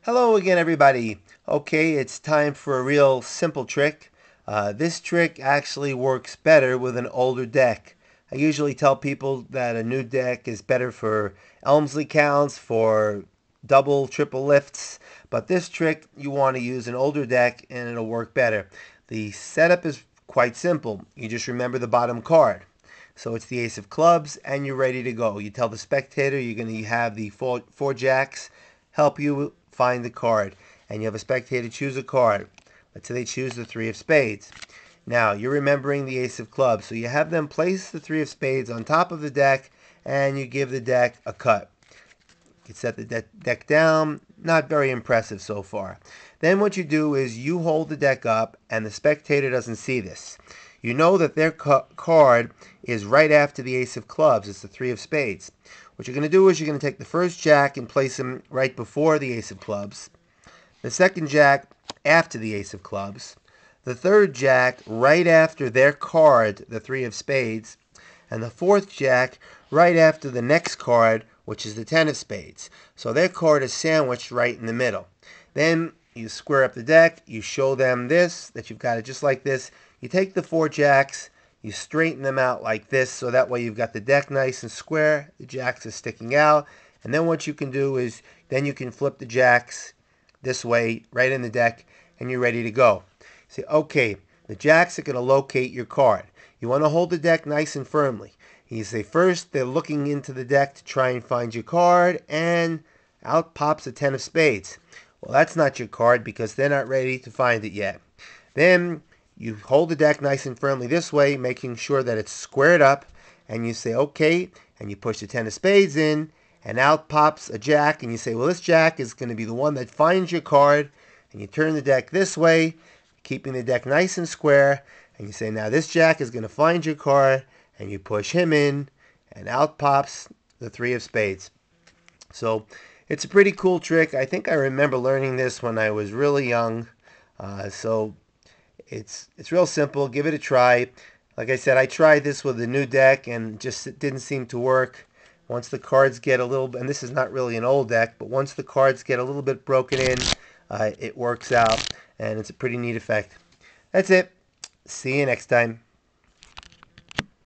Hello again, everybody. Okay, it's time for a real simple trick. This trick actually works better with an older deck. I usually tell people that a new deck is better for Elmsley counts, for double, triple lifts, but this trick you want to use an older deck and it'll work better. The setup is quite simple. You just remember the bottom card. So it's the ace of clubs and you're ready to go. You tell the spectator you're going to have the four jacks help you find the card. And you have a spectator choose a card. Let's say they choose the three of spades. Now you're remembering the ace of clubs. So you have them place the three of spades on top of the deck and you give the deck a cut. You set the deck down. Not very impressive so far. Then what you do is you hold the deck up and the spectator doesn't see this. You know that their card is right after the ace of clubs. It's the three of spades. What you're going to do is you're going to take the first jack and place him right before the ace of clubs. The second jack after the ace of clubs. The third jack right after their card, the three of spades. And the fourth jack right after the next card, which is the ten of spades. So their card is sandwiched right in the middle. Then you square up the deck, you show them this, that you've got it just like this. You take the four jacks, you straighten them out like this, so that way you've got the deck nice and square, the jacks are sticking out. And then what you can do is, then you can flip the jacks this way, right in the deck, and you're ready to go. Say, okay, the jacks are going to locate your card. You want to hold the deck nice and firmly. You say first, they're looking into the deck to try and find your card, and out pops a ten of spades. Well, that's not your card because they're not ready to find it yet. Then you hold the deck nice and firmly this way, making sure that it's squared up, and you say, okay, and you push the ten of spades in, and out pops a jack, and you say, well, this jack is going to be the one that finds your card, and you turn the deck this way, keeping the deck nice and square, and you say, now this jack is going to find your card, and you push him in, and out pops the three of spades. So it's a pretty cool trick. I think I remember learning this when I was really young. So it's real simple. Give it a try. Like I said, I tried this with a new deck and just it didn't seem to work. Once the cards get a little, and this is not really an old deck, but once the cards get a little bit broken in, it works out, and it's a pretty neat effect. That's it. See you next time.